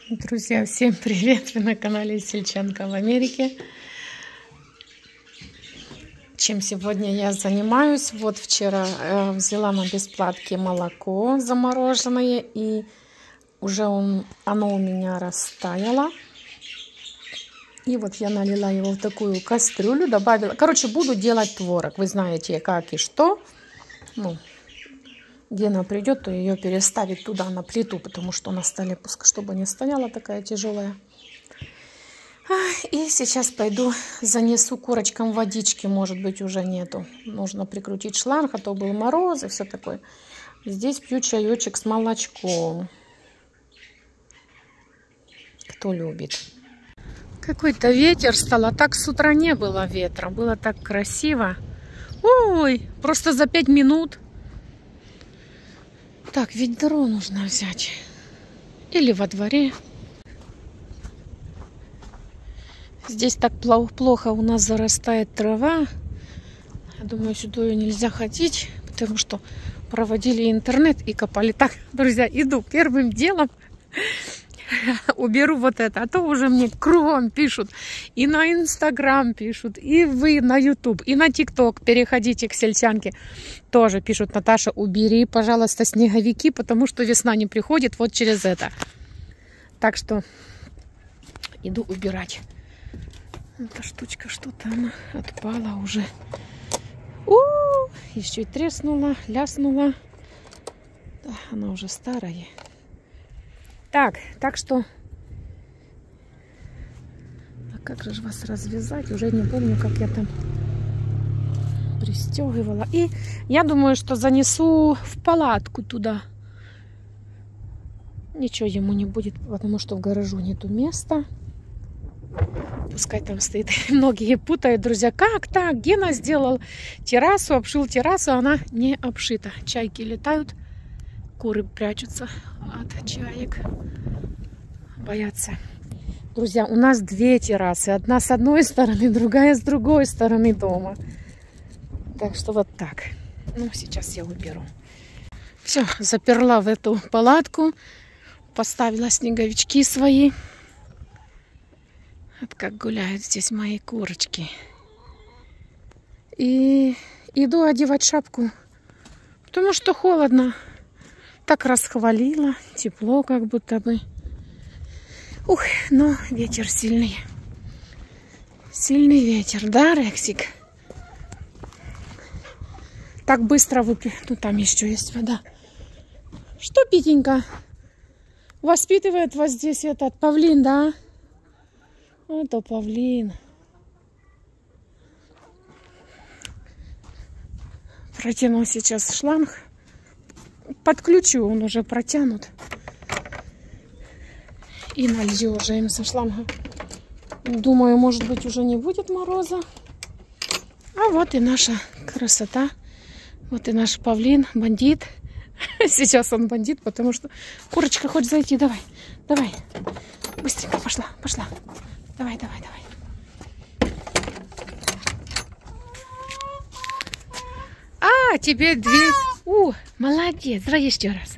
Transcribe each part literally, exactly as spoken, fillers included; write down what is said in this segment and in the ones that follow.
Друзья, всем привет! Вы на канале Сельчанка в Америке. Чем сегодня я занимаюсь? Вот вчера э, взяла на бесплатке молоко замороженное, и уже он, оно у меня растаяло. И вот я налила его в такую кастрюлю, добавила. Короче, буду делать творог. Вы знаете, как и что. Ну, Гена придет, то ее переставить туда на плиту, потому что на столе, пускай, чтобы не стояла такая тяжелая. И сейчас пойду занесу курочкам водички, может быть, уже нету. Нужно прикрутить шланг, а то был мороз и все такое. Здесь пью чаечек с молочком. Кто любит. Какой-то ветер стал, а так с утра не было ветра. Было так красиво. Ой, просто за пять минут. Так, ведро нужно взять. Или во дворе. Здесь так плохо у нас зарастает трава. Я думаю, сюда ее нельзя ходить, потому что проводили интернет и копали. Так, друзья, иду первым делом. Уберу вот это, а то уже мне кругом пишут. И на Инстаграм пишут, и вы на Ютуб, и на ТикТок. Переходите к Сельчанке. Тоже пишут: Наташа, убери, пожалуйста, снеговики, потому что весна не приходит вот через это. Так что иду убирать. Эта штучка, что-то она отпала уже. У-у-у! Еще и треснула, ляснула. Да, она уже старая. Так, так что... А как же вас развязать? Уже не помню, как я там пристегивала. И я думаю, что занесу в палатку туда. Ничего ему не будет, потому что в гаражу нету места. Пускай там стоит. Многие путают, друзья. Как так? Гена сделал террасу, обшил террасу, она не обшита. Чайки летают, куры прячутся от чаек. Боятся. Друзья, у нас две террасы. Одна с одной стороны, другая с другой стороны дома. Так что вот так. Ну, сейчас я уберу. Все, заперла в эту палатку. Поставила снеговички свои. Вот как гуляют здесь мои курочки. И иду одевать шапку, потому что холодно. Так расхвалила, тепло как будто бы. Ух, но ветер сильный. Сильный ветер, да, Рексик? Так быстро выпью. Ну, там еще есть вода. Что, Питенька? Воспитывает вас здесь этот павлин, да? Это павлин. Протяну сейчас шланг. Подключу, он уже протянут. И налью уже им со шланга. Думаю, может быть, уже не будет мороза. А вот и наша красота. Вот и наш павлин, бандит. Сейчас он бандит, потому что... Курочка, хочет зайти? Давай, давай. Быстренько пошла, пошла. Давай, давай, давай. А, тебе две... У, молодец. Давай еще раз.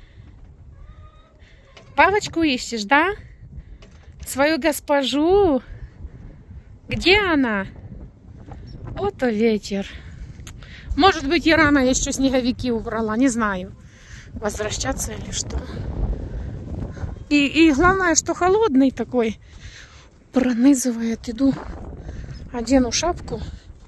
Палочку ищешь, да? Свою госпожу? Где она? Вот и ветер. Может быть, и рано еще снеговики убрала, не знаю. Возвращаться или что. И, и главное, что холодный такой. Пронизывает. Иду, одену шапку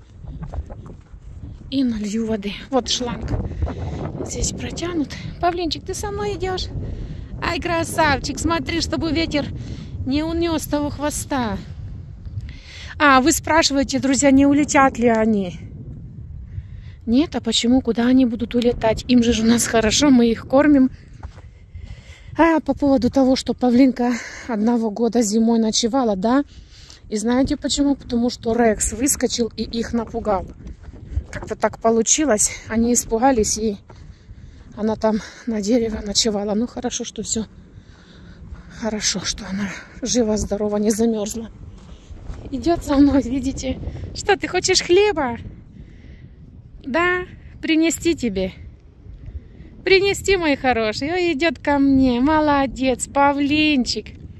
и налью воды. Вот шланг здесь протянут. Павлинчик, ты со мной идешь? Ай, красавчик, смотри, чтобы ветер не унес того хвоста. А, вы спрашиваете, друзья, не улетят ли они? Нет, а почему? Куда они будут улетать? Им же у нас хорошо, мы их кормим. А по поводу того, что павлинка одного года зимой ночевала, да? И знаете почему? Потому что Рекс выскочил и их напугал. Как-то так получилось. Они испугались, и она там на дереве ночевала. Ну, хорошо, что все хорошо, что она жива-здорова, не замерзла. Идет со мной, видите? Что, ты хочешь хлеба? Да, принести тебе. Принести, мой хороший. Ой, идет ко мне. Молодец, павлинчик.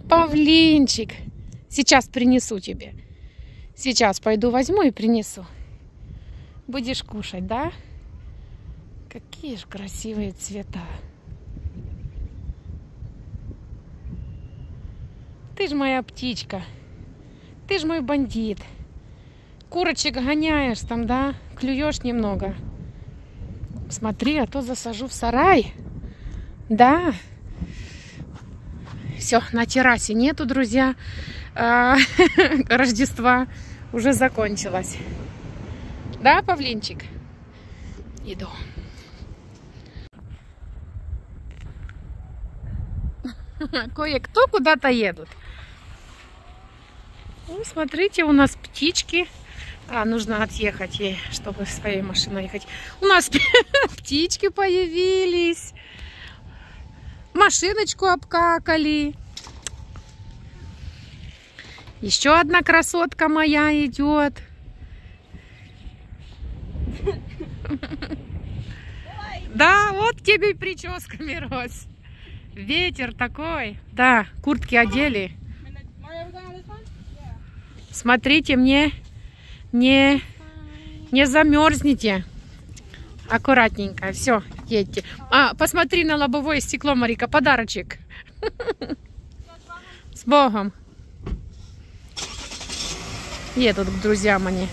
Павлинчик. Сейчас принесу тебе. Сейчас пойду возьму и принесу. Будешь кушать, да? Какие же красивые цвета. Ты ж моя птичка. Ты ж мой бандит. Курочек гоняешь там, да? Клюешь немного. Смотри, а то засажу в сарай. Да. Все, на террасе нету, друзья. А, Рождества уже закончилось. Да, Павлинчик? Иду. Кое-кто куда-то едут. Ну, смотрите, у нас птички. А, нужно отъехать ей, чтобы своей машиной ехать. У нас птички появились. Машиночку обкакали. Еще одна красотка моя идет. Да, вот тебе и прическа, Мирос. Ветер такой. Да, куртки одели. Смотрите, мне не, не замерзните. Аккуратненько. Все, едьте. А, посмотри на лобовое стекло, Марика. Подарочек. С Богом. Едут к друзьям они.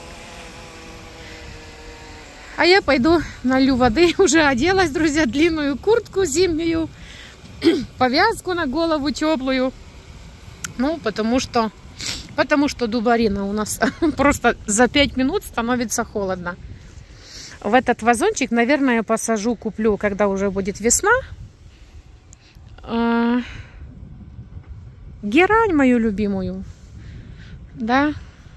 А я пойду налью воды. Уже оделась, друзья, длинную куртку зимнюю. Повязку на голову теплую. Ну, потому что... Потому что дубарина у нас просто за пять минут становится холодно. В этот вазончик, наверное, я посажу, куплю, когда уже будет весна. Герань мою любимую. Да.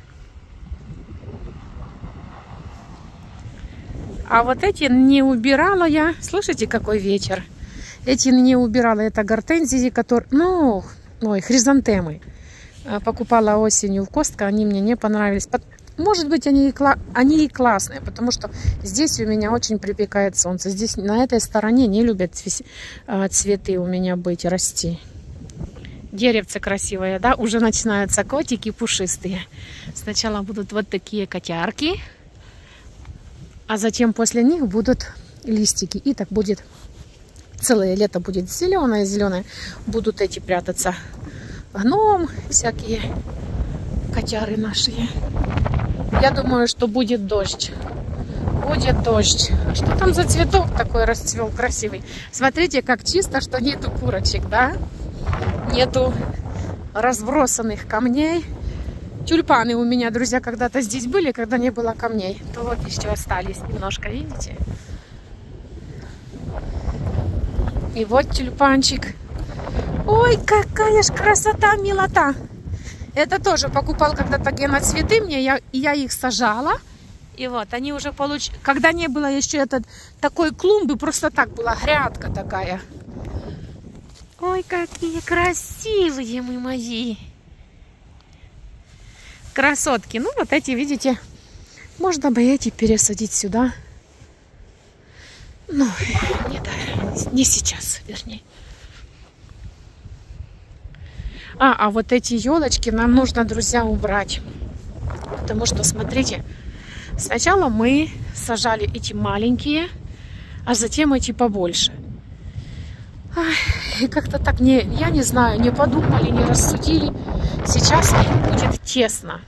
А вот эти не убирала я. Слышите, какой ветер? Эти не убирала. Это гортензии, которые... Ну, ой, хризантемы. Покупала осенью в Костко. Они мне не понравились. Может быть, они и, кла... они и классные, потому что здесь у меня очень припекает солнце. Здесь на этой стороне не любят цветы у меня быть, расти. Деревце красивое, да? Уже начинаются котики пушистые. Сначала будут вот такие котярки, а затем после них будут листики. И так будет целое лето будет зеленое-зеленое. Будут эти прятаться. Гном, всякие котяры наши. Я думаю, что будет дождь. Будет дождь. А что там за цветок такой расцвел красивый? Смотрите, как чисто, что нету курочек, да? Нету разбросанных камней. Тюльпаны у меня, друзья, когда-то здесь были, когда не было камней. То вот еще остались немножко, видите? И вот тюльпанчик. Ой, какая ж красота, милота! Это тоже покупал когда-то Гена цветы мне, я, я их сажала. И вот, они уже получили... Когда не было еще этот, такой клумбы, просто так была грядка такая. Ой, какие красивые мы мои! Красотки. Ну, вот эти, видите, можно бы эти пересадить сюда. Ну, не, да, не сейчас, вернее. А, а вот эти елочки нам нужно, друзья, убрать. Потому что, смотрите, сначала мы сажали эти маленькие, а затем эти побольше. Ай, и как-то так, не, я не знаю, не подумали, не рассудили. Сейчас им будет тесно.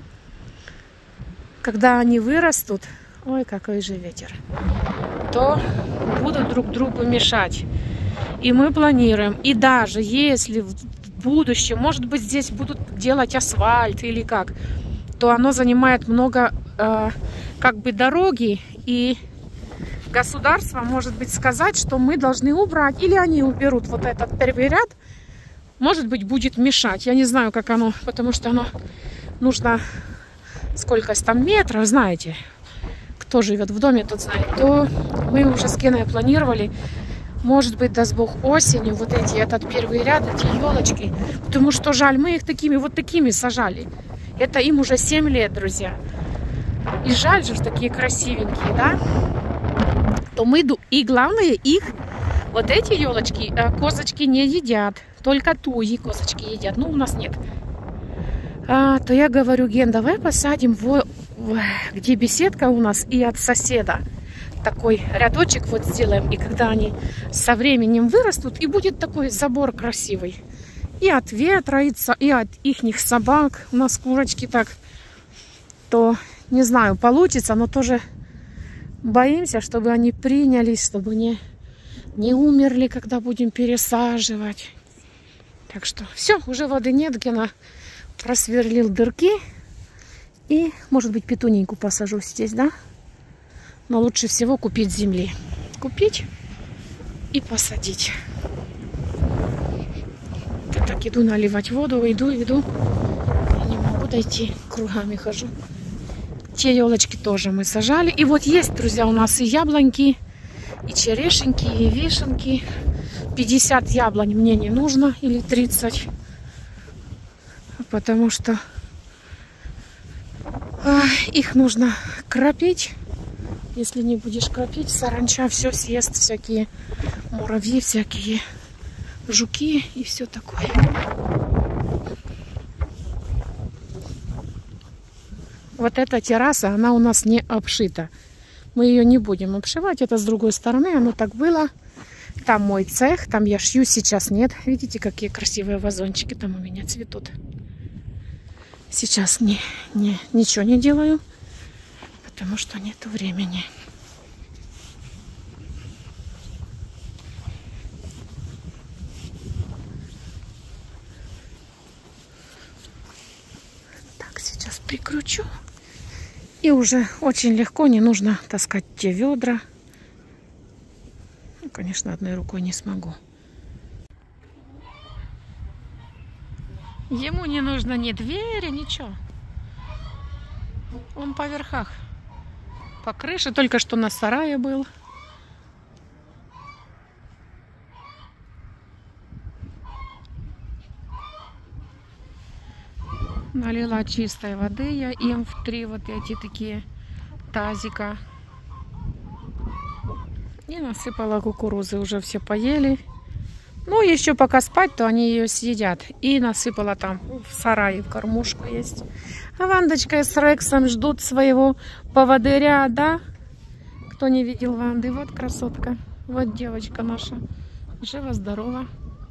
Когда они вырастут, ой, какой же ветер, то будут друг другу мешать. И мы планируем, и даже если в будущем, может быть, здесь будут делать асфальт или как, то оно занимает много э, как бы дороги, и государство может быть сказать, что мы должны убрать, или они уберут вот этот первый ряд, может быть, будет мешать. Я не знаю, как оно, потому что оно нужно сколько там метров, знаете, кто живет в доме, тот знает. То мы уже с Геной планировали, может быть, даст Бог, осенью вот эти, этот первый ряд, эти елочки. Потому что жаль, мы их такими, вот такими сажали. Это им уже семь лет, друзья. И жаль же, такие красивенькие, да? То мы, и главное, их Вот эти елочки козочки не едят. Только туи козочки едят. Ну, у нас нет. А, то я говорю, Ген, давай посадим, в, в, где беседка у нас, и от соседа такой рядочек вот сделаем. И когда они со временем вырастут, и будет такой забор красивый. И от ветра, и от ихних собак. У нас курочки так, то не знаю, получится, но тоже боимся, чтобы они принялись, чтобы не, не умерли, когда будем пересаживать. Так что все, уже воды нет, Гена просверлил дырки. И, может быть, петунейку посажу здесь, да? Но лучше всего купить земли. Купить и посадить. Я так иду наливать воду, иду, иду. Я не могу дойти, кругами хожу. Те елочки тоже мы сажали. И вот есть, друзья, у нас и яблоньки, и черешеньки, и вишенки. пятьдесят яблонь мне не нужно, или тридцать. Потому что э, их нужно кропить. Если не будешь кропить, саранча все съест, всякие муравьи, всякие жуки и все такое. Вот эта терраса, она у нас не обшита. Мы ее не будем обшивать. Это с другой стороны, оно так было. Там мой цех, там я шью, сейчас нет. Видите, какие красивые вазончики там у меня цветут. Сейчас не, не, ничего не делаю, потому что нету времени. Так, сейчас прикручу. И уже очень легко, не нужно таскать те ведра. Ну, конечно, одной рукой не смогу. Ему не нужно ни двери, ничего. Он по верхах. По крыше, только что на сарае был. Налила чистой воды я им в три вот эти такие тазика. И насыпала кукурузы. Уже все поели. Ну, еще пока спать, то они ее съедят. И насыпала там в сарае, в кормушку есть. А Вандочка с Рексом ждут своего поводыря, да? Кто не видел Ванды, вот красотка. Вот девочка наша. Жива-здорова.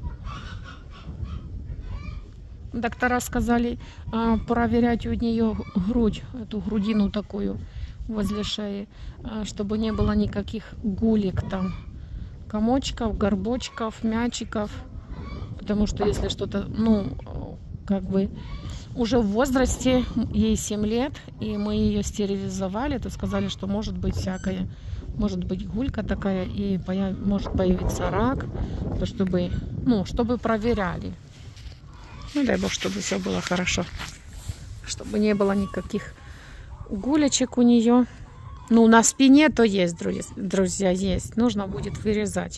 Доктора сказали а, проверять у нее грудь, эту грудину такую возле шеи, а, чтобы не было никаких гулек там. Комочков, горбочков, мячиков. Потому что если что-то, ну, как бы уже в возрасте, ей семь лет, и мы ее стерилизовали, то сказали, что может быть всякое. Может быть гулька такая, и появ... может появиться рак, то чтобы, ну, чтобы проверяли. Ну, дай бог, чтобы все было хорошо. Чтобы не было никаких гулечек у нее. Ну, на спине то есть, друзья, есть. Нужно будет вырезать.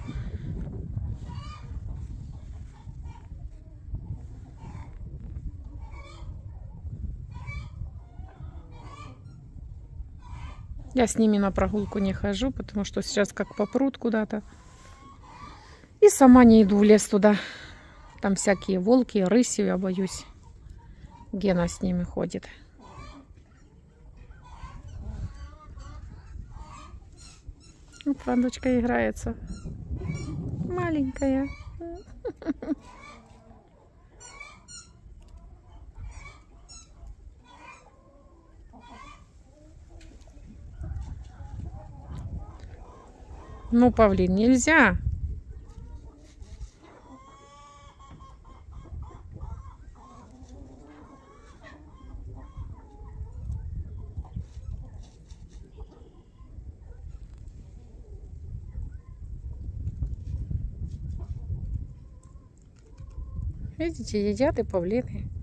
Я с ними на прогулку не хожу, потому что сейчас как попрут куда-то. И сама не иду в лес туда. Там всякие волки, рыси, я боюсь. Гена с ними ходит. Вот Вандочка играется. Маленькая. Ну, павлин, нельзя. Видите, едят и павлины.